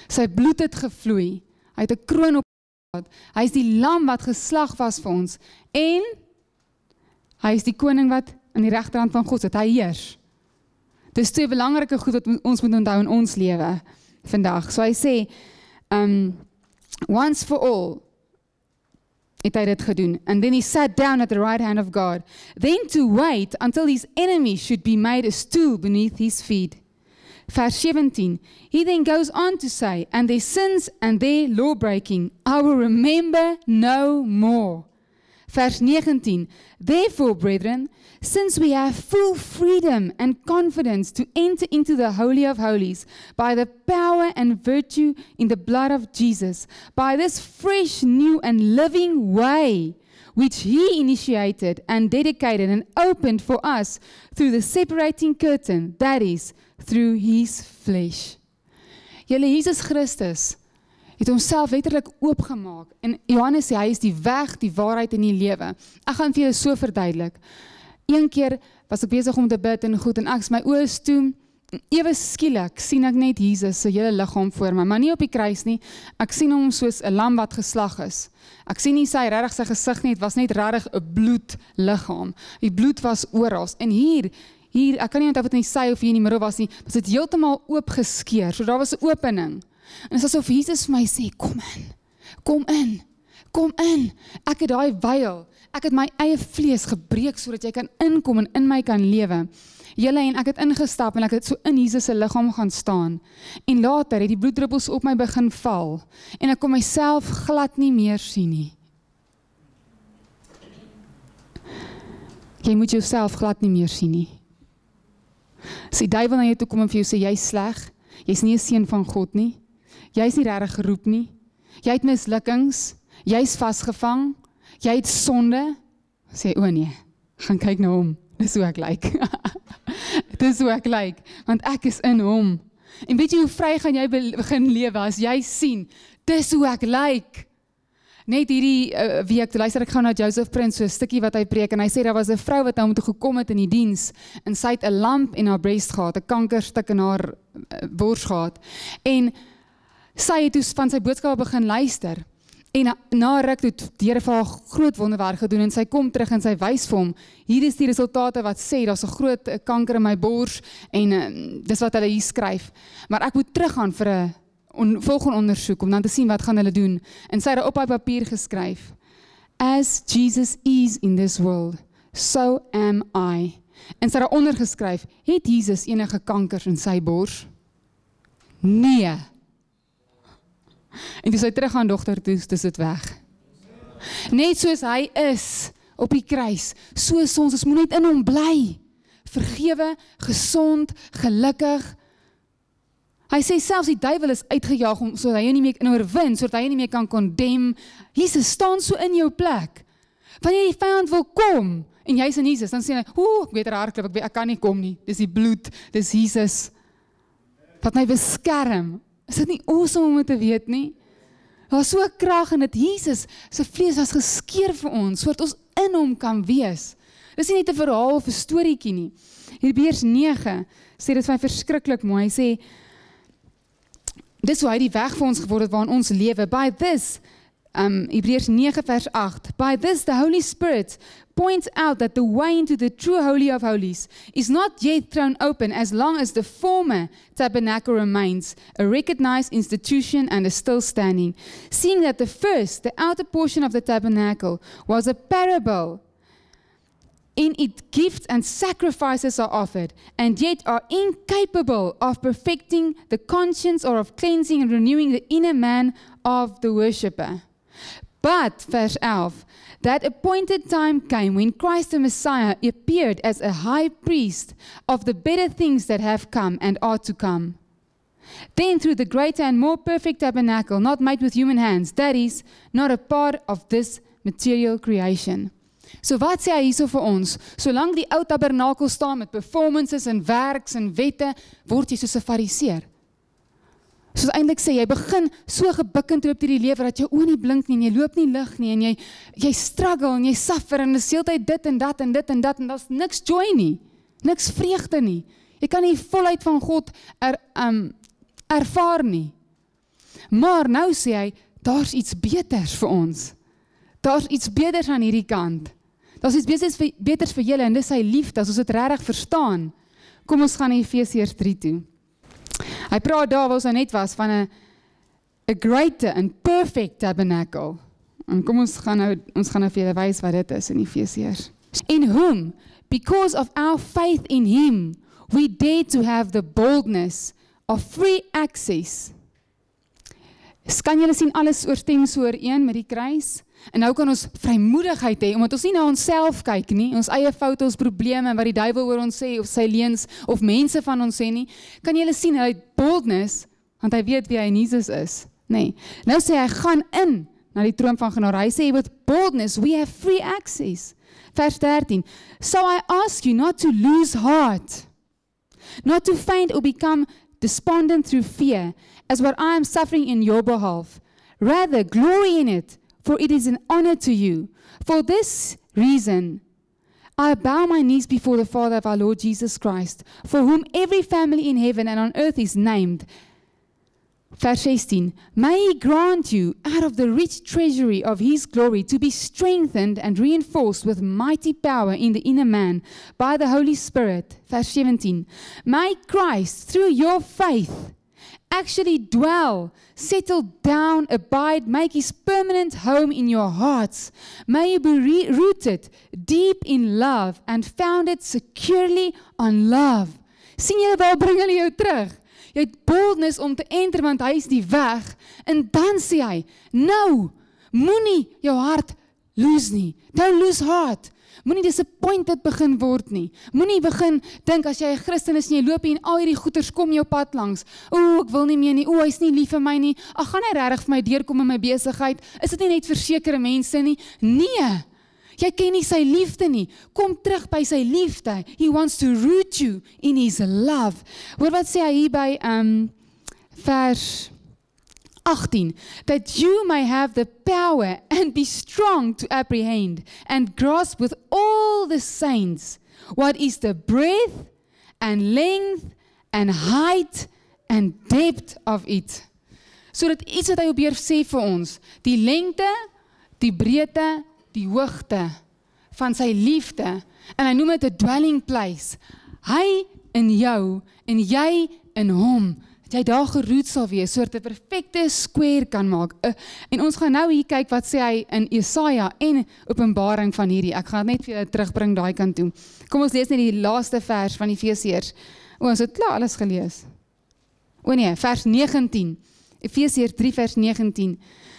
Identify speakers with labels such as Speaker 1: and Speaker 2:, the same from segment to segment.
Speaker 1: Sy bloed het gevloei. Hy het 'n kroon op gehad. Hy is die lam wat geslag was vir ons. En hy is die koning wat aan die regterhand van God sit. Hy heers. Dis twee belangrike goed wat ons moet onthou in ons lewe vandag. So hy sê, once for all, het hy dit gedoen. And then he sat down at the right hand of God. Then to wait until his enemy should be made a stool beneath his feet. Vers 17, he then goes on to say, and their sins and their law-breaking, I will remember no more. Vers 19, therefore, brethren, since we have full freedom and confidence to enter into the Holy of Holies by the power and virtue in the blood of Jesus, by this fresh, new and living way, which he initiated and dedicated and opened for us through the separating curtain, that is, through his flesh. Julle, Jesus Christus het homself letterlik oopgemaak. En Johannes sê, hy is die weg, die waarheid en die lewe. Ek gaan vir julle so verduidelik. Een keer was ek besig om te bid en goed, en ek is my oë is toe, ewe skielik sien ek net Jesus se hele liggaam voor my, maar nie op die kruis nie. Ek sien hom soos 'n lam wat geslag is. Ek sien nie regtig sy gesig nie, het was net regtig 'n bloedliggaam. Die bloed was oral. En hier, ek kan nie onthou wat in die sy of hier in die middel was nie, was dit heeltemal oopgeskeur, so daar was 'n opening. En dit is asof Jesus vir my sê, kom in, ek het daai wyl, ek het my eie vlees gebreek, sodat jy kan inkom en in my kan lewe. Julle, en ek het ingestap, en ek het so in Jesus se liggaam gaan staan, en later het die bloeddruppels op my begin val, en ek kon myself glad nie meer sien nie. Jy moet jouself glad nie meer sien nie. As die duiwel na jou toe kom en vir jou sê, jy is sleg, jy is nie 'n seun van God nie, jy is nie regtig geroep nie, jy het mislukkings, jy is vasgevang, jy het sonde, sê, o nee, gaan kyk na hom, dis hoe ek lyk. Dis hoe ek lyk, want ek is in hom. En weet jy hoe vry gaan jy begin lewe, as jy sien, dis hoe ek lyk. Net hierdie week, toe luister ek gou na Joseph Prince, so 'n stukkie wat hy preek, en hy sê, daar was 'n vrou wat na hom toe gekom het in die diens, en sy het 'n lamp in haar breast gehad, 'n kankerstuk in haar bors gehad, en sy het toe van sy boodskap begin luister, en na ruk toe die Here vir haar groot wonderwerk gedoen, en sy kom terug en sy wys vir hom, hier is die resultate wat sê, daar's 'n groot kanker in my bors, en dis wat hulle hier skryf, maar ek moet teruggaan vir 'n volgende ondersoek, om dan te sien wat gaan hulle doen, en sy het op haar papier geskryf, as Jesus is in this world, so am I, en sy het daaronder geskryf, het Jesus enige kankers in sy bors? Nee. En toe sy terug aan dogter toe, is dit weg. Net soos hy is op die kruis, so is ons moet net in hom bly. Vergewe, gesond, gelukkig. Hy sê selfs die duiwel is uitgejaag, sodat hy jou nie meer kan oorwin, sodat hy jou nie meer kan condemn. Jesus staan so in jou plek. Wanneer die vyand wil kom, en jy is in Jesus, dan sê hy, ek weet hardloop, ek kan nie kom nie, dis die bloed, dis Jesus, wat my beskerm. Is dit nie awesome om te weet nie? Daar is so 'n krag in dit, Jesus, sy vlees was geskeur vir ons, sodat ons in hom kan wees. Dis nie net 'n verhaal of 'n storieetjie nie. Hebreërs 9 sê dit vir my verskriklik mooi, hy sê, dis hoe hy die weg vir ons geword het, waarin ons lewe. By this, Hebreërs 9 vers 8, by this the Holy Spirit points out that the way into the true Holy of Holies is not yet thrown open as long as the former tabernacle remains, a recognized institution and is still standing. Seeing that the first, the outer portion of the tabernacle, was a parable, in it gifts and sacrifices are offered, and yet are incapable of perfecting the conscience or of cleansing and renewing the inner man of the worshipper. But, verse 11, that appointed time came when Christ the Messiah appeared as a high priest of the better things that have come and are to come. Then through the greater and more perfect tabernacle, not made with human hands, that is, not a part of this material creation. So wat sê hy hierso vir ons? Solank die ou tabernakel staan met performances en werks en wette, word jy soos 'n fariseer. Soos eintlik sê, jy begin so gebukkend loop deur die lewe, dat jou oë nie blink nie, en jy loop nie lig nie, en jy struggle, en jy suffer, en dis heeltyd dit en dat, en dit en dat, en daar's niks joy nie, niks vreugde nie. Jy kan nie volheid van God ervaar nie. Maar nou sê hy, daar's iets beters vir ons. Daar's iets beters aan hierdie kant. Daar's iets beters vir julle, en dis sy liefde, as ons dit regtig verstaan. Kom ons gaan na Efesiërs 3 toe. Hy praat daar waar ons nou net was, van 'n greater and perfect tabernacle. En kom ons gaan nou vir julle wys wat dit is in Efesiërs. In whom, because of our faith in him, we dare to have the boldness of free access. Kan julle sien alles oorstem so ooreen met die kruis? En nou kan ons vrymoedigheid hê, omdat ons nie na onsself kyk nie, ons eie foute, ons probleme, wat die duiwel oor ons sê, of sy leuns, of mense van ons sê nie, kan julle sien, hy het boldness, want hy weet wie hy in Jesus is. Nee, nou sê hy, gaan in na die troon van genade. Hy sê, with boldness, we have free access. Vers 13, so I ask you not to lose heart, not to faint or become despondent through fear, as what I am suffering in your behalf. Rather, glory in it, for it is an honor to you. For this reason, I bow my knees before the Father of our Lord Jesus Christ, for whom every family in heaven and on earth is named. Vers 16, may he grant you, out of the rich treasury of his glory, to be strengthened and reinforced with mighty power in the inner man by the Holy Spirit. Vers 17, may Christ, through your faith, actually dwell, settle down, abide, make his permanent home in your hearts. May you be rooted deep in love and founded securely on love. Sien julle waar bring hulle jou terug? Jy het boldness om te enter, want hy is die weg. En dan sê hy, nou, moenie jou hart lose nie. Don't lose heart. Moenie disappointed begin word nie. Moenie begin dink as jy 'n Christen is en jy loop hier en al hierdie goeters kom jou pad langs. Ek wil nie meer nie. Hy's nie lief vir my nie. Gaan hy regtig vir my deurkom in my besigheid? Is dit nie net vir sekere mense nie? Nee. Jy ken nie sy liefde nie. Kom terug by sy liefde. He wants to root you in his love. Hoor wat sê hy hier by vers 18, that you may have the power and be strong to apprehend and grasp with all the saints what is the breadth and length and height and depth of it. So dat iets wat hy probeer sê vir ons, die lengte, die breedte, die hoogte van sy liefde, en hy noem dit 'n dwelling place. Hy in jou en jy in hom, dat jy daar geroet sal wees, sodat 'n perfekte square kan maak. En ons gaan nou hier kyk wat sê hy in Jesaja en Openbaring van hierdie. Ek gaan net vir julle terugbring daai kant toe. Kom ons lees net die laaste vers van Efesiërs. Ons het klaar alles gelees. Nee, vers 19. Efesiërs 3 vers 19.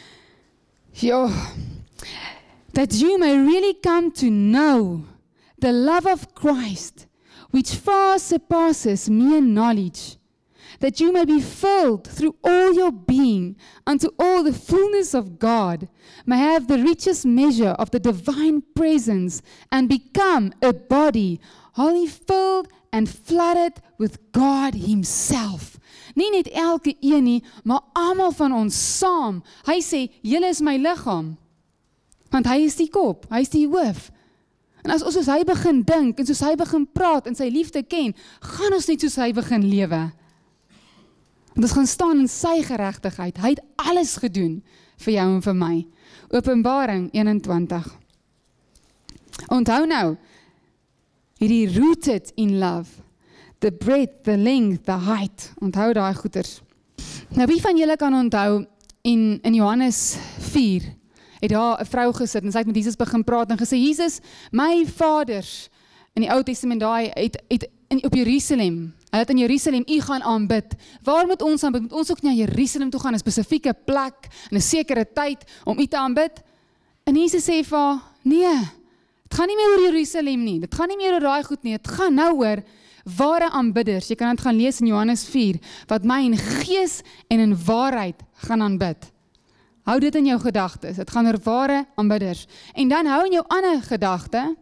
Speaker 1: That you may really come to know the love of Christ, which far surpasses mere knowledge, that you may be filled through all your being unto all the fullness of God, may have the richest measure of the divine presence, and become a body wholly filled and flooded with God himself. Nie net elke een nie, maar almal van ons saam. Hy sê, julle is my liggaam. Want hy is die kop, hy is die hoof. En as ons soos hy begin dink, en soos hy begin praat, en sy liefde ken, gaan ons net soos hy begin lewe. Want ons gaan staan in sy geregtigheid. Hy het alles gedoen vir jou en vir my. Openbaring 21. Onthou nou, hierdie rooted in love, the breadth, the length, the height. Onthou daai goeters. Nou wie van julle kan onthou, in Johannes 4, het daar 'n vrou gesit en sy het met Jesus begin praat en gesê, Jesus, my vaders, in die Ou Testament daai, het op Jerusalem, hy het in Jerusalem u gaan aanbid. Waar moet ons aanbid? Moet ons ook na Jerusalem toe gaan, 'n spesifieke plek, in 'n sekere tyd, om u te aanbid? En Jesus sê vir haar, nee, dit gaan nie meer oor Jerusalem nie, dit gaan nie meer oor daai goed nie, dit gaan nou oor ware aanbidders. Jy kan dit gaan lees in Johannes 4, wat my in gees en in waarheid gaan aanbid. Hou dit in jou gedagtes, het gaan oor ware aanbidders. En dan hou in jou ander gedagte,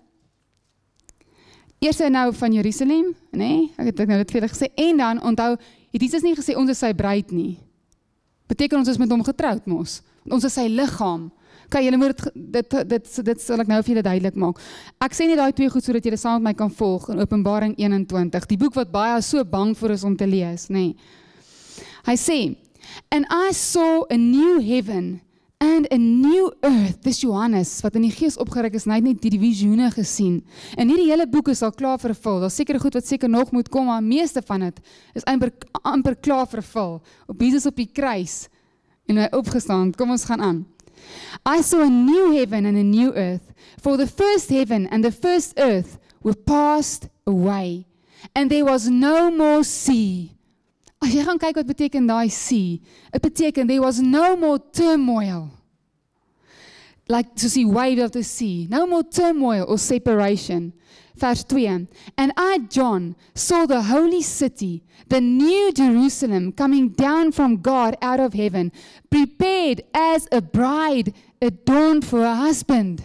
Speaker 1: eers nou van Jerusalem, nee, ek het nou dit vir julle gesê, en dan onthou, het Jesus nie gesê, ons is sy bruid nie. Beteken ons is met hom getroud mos, ons is sy liggaam. Kyk, julle moet dit sal ek nou vir julle duidelik maak. Ek sê nie daai twee goed, sodat julle saam met my kan volg, in Openbaring 21, die boek wat baie so bang vir is om te lees, nee. Hy sê, And I saw a new heaven and a new earth. Dis Johannes, wat in die gees opgeruk is, en hy het net die visioene gesien. En hierdie hele boek is al klaar vervul. Daar's seker goed wat seker nog moet kom, maar meeste van dit is amper klaar vervul. Op Jesus op die kruis, en hy opgestaan. Kom ons gaan aan. I saw a new heaven and a new earth, for the first heaven and the first earth were passed away, and there was no more sea. As jy gaan kyk wat beteken daai sea, het beteken there was no more turmoil. Like soos die wave of the sea, no more turmoil or separation. Vers 2, and I, John, saw the holy city, the new Jerusalem, coming down from God out of heaven, prepared as a bride adorned for a husband.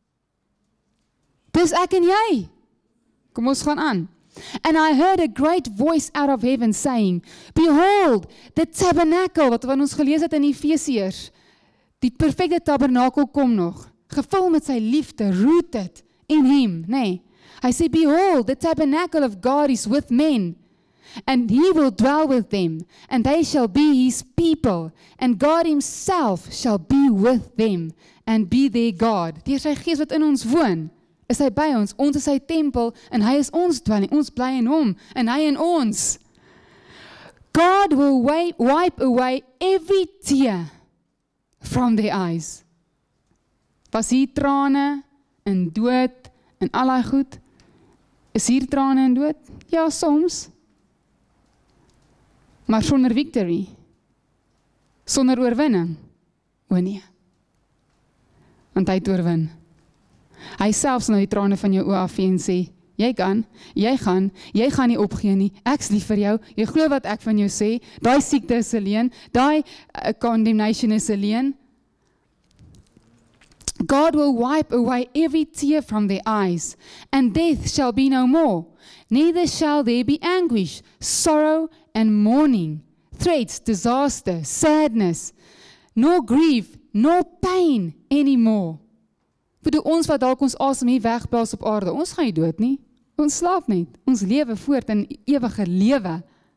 Speaker 1: Dis ek en jy. Kom ons gaan aan. And I heard a great voice out of heaven saying, Behold, the tabernacle, wat ons gelees het in Efesiërs, die perfecte tabernakel kom nog, gevul met sy liefde, rooted in him, nee. Hy sê, Behold, the tabernacle of God is with men, and he will dwell with them, and they shall be his people, and God himself shall be with them, and be their God. Deur sy gees wat in ons woon, is hy by ons is sy tempel, en hy is ons dwelling, ons bly in hom, en hy in ons. God will wipe away every tear from their eyes. Was hier trane, en dood, en al die goed? Is hier trane en dood? Ja, soms. Maar sonder victory. Sonder oorwinning. O nee. Want hy het oorwin. Hy selfs nou die trane van jou oë afvee en sê, jy gaan nie opgee nie, ek's lief vir jou, jy glo wat ek van jou sê, daai siekte is alleen, daai condemnation is alleen. God will wipe away every tear from their eyes, and death shall be no more. Neither shall there be anguish, sorrow, and mourning, threats, disaster, sadness, nor grief, nor pain anymore. Bedoel, ons wat dalk ons asem hier wegblaas op aarde, ons gaan nie dood nie, ons slaap net, ons lewe voort in ewige lewe.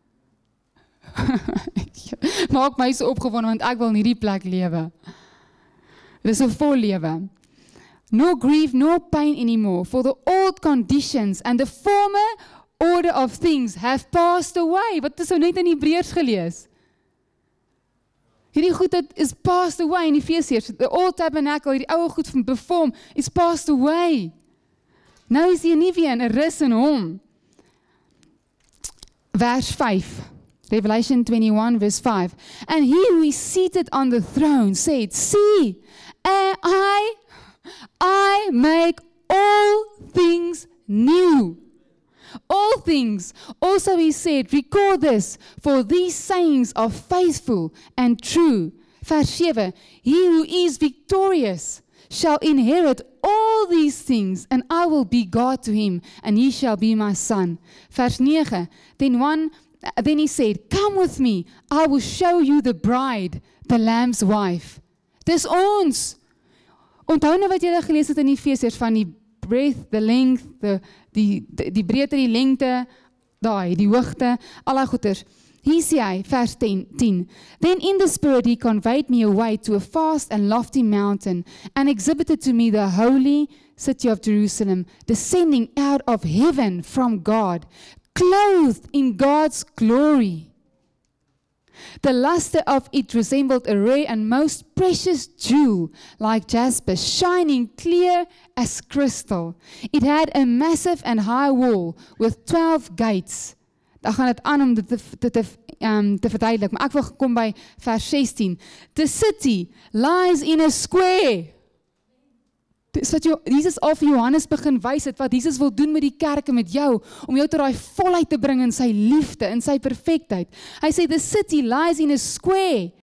Speaker 1: Maak my so opgewonde, want ek wil in hierdie plek lewe. Dit is 'n vol lewe. No grief, no pain anymore, for the old conditions and the former order of things have passed away. Wat is nou net in Hebreërs gelees? Hierdie goed is passed away in Efesiërs. The old tabernacle, hierdie oude goed van bevorm, is passed away. Nou is hier nie weer 'n rus in hom. Vers 5. Revelation 21 verse 5. And he who is seated on the throne said, See, I make all things new. All things. Also he said, record this, for these sayings are faithful and true. Vers 7, he who is victorious shall inherit all these things, and I will be God to him, and he shall be my son. Vers 9, then he said, come with me, I will show you the bride, the lamb's wife. Dis ons. Onthou nou wat jy gelees het in Efesiërs van die breadth, the length, die breedte, die lengte, die hoogte, al die goeders. Hier sê hy, vers 10. Then in the spirit he conveyed me away to a vast and lofty mountain, and exhibited to me the holy city of Jerusalem, descending out of heaven from God, clothed in God's glory. The luster of it resembled a rare and most precious jewel, like jasper, shining clear as crystal. It had a massive and high wall with 12 gates. Dan gaan dit aan om dit te verduidelik, maar ek wil gekom by vers 16. The city lies in a square. Dis wat Jesus al vir Johannes begin wys het, wat Jesus wil doen met die kerk en met jou, om jou tot daai volheid te bring in sy liefde, in sy perfektheid. Hy sê, the city lies in a square,